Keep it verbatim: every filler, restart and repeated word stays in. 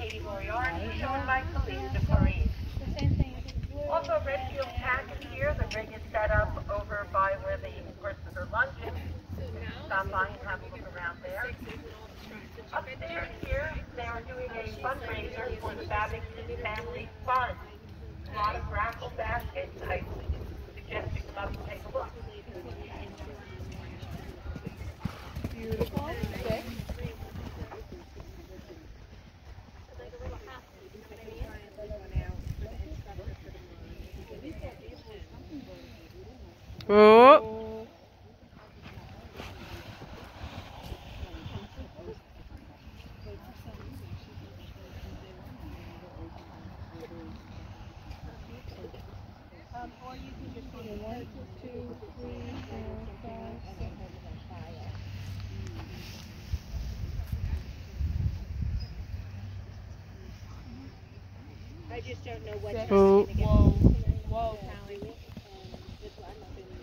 Lady Moriarty, shown by Police de Paris. Also, Redfield Tack is here. The rig is set up over by where the horses are lunging. Stop by and have a look around there. Upstairs here, they are doing a fundraiser for the Babington Family Fund. A lot of raffle baskets. I suggest you come up and take a look. Beautiful. Six. Oh. Um, or you can just do one, two, three, four, five, six. I just don't know what. Oh. Whoa. Whoa.